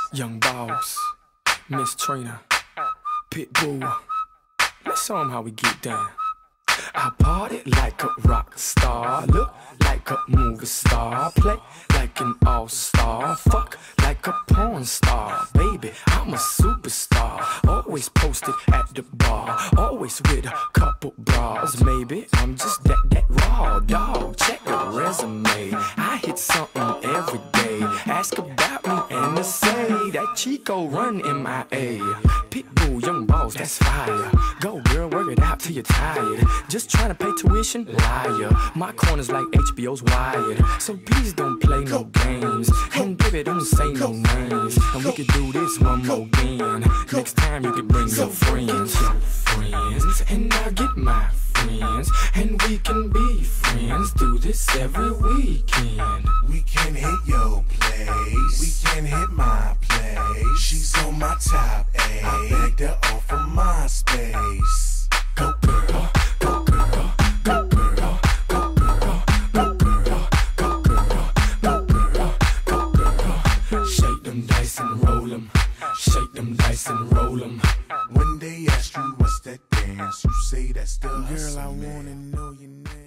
Young Boss, Miss Trina, Pitbull. Let's show 'em how we get down. I party like a rock star, look like a movie star, play like an all-star, fuck like a porn star. Baby, I'm a superstar, always posted at the bar, always with a couple bras. Maybe I'm just that raw dog. Check the resume, I hit something every day. Ask about me and they say that Chico run MIA. Pitbull, Young Boss, that's fire. Go girl, work it out till you're tired. Just trying to pay tuition, liar. My corner's like HBO's Wired, so please don't play no games. And baby, don't say no names. And we could do this one more again. Next time you can bring your friends, and I'll get my friends, and we can be friends. Do this every weekend. We can hit your place, we can hit my place. She's on my top A, I begged her off of my space. Go girl, go girl, go girl, go girl, go girl, go girl, go girl, go girl. Shake them dice and roll 'em, shake them dice and roll 'em. When they ask you what's that dance, you say that's the Girl, hustle, I man. wanna know your name.